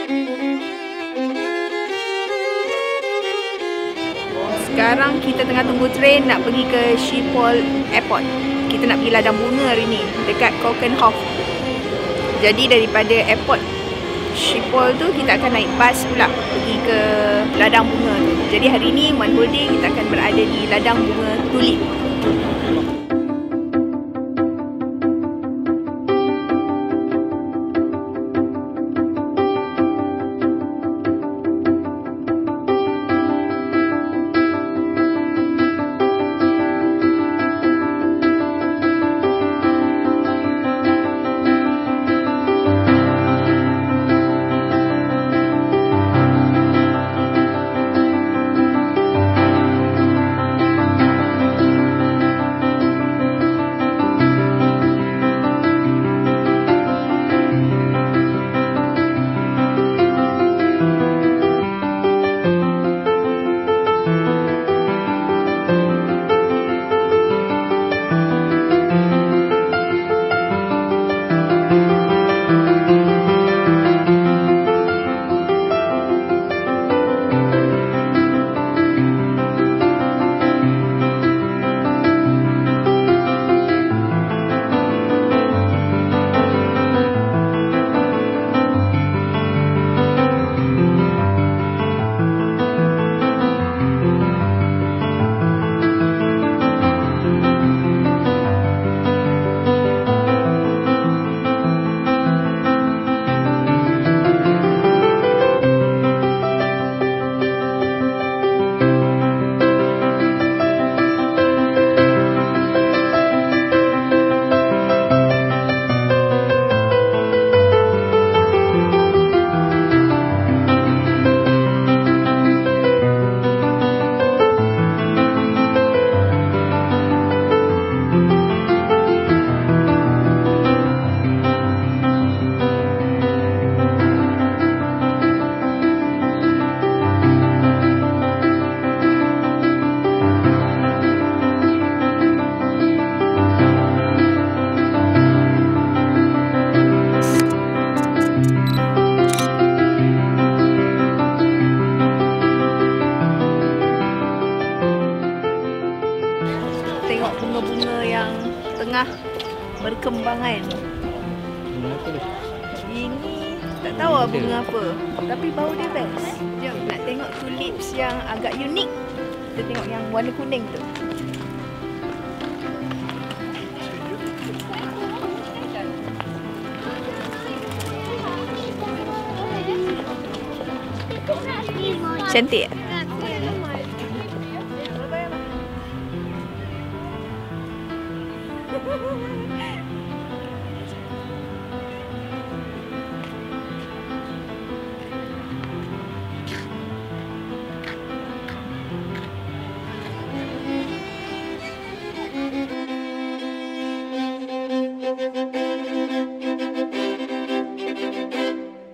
Sekarang kita tengah tunggu train nak pergi ke Schiphol Airport. Kita nak pergi ladang bunga hari ni dekat Keukenhof. Jadi daripada airport Schiphol tu kita akan naik bas pula pergi ke ladang bunga tu. Jadi hari ni one whole day kita akan berada di ladang bunga tulip. Tengok bunga-bunga yang tengah berkembangan. Ini tak tahu lah bunga apa, tapi bau dia best. Jom nak tengok tulips yang agak unik. Kita tengok yang warna kuning tu. Cantik.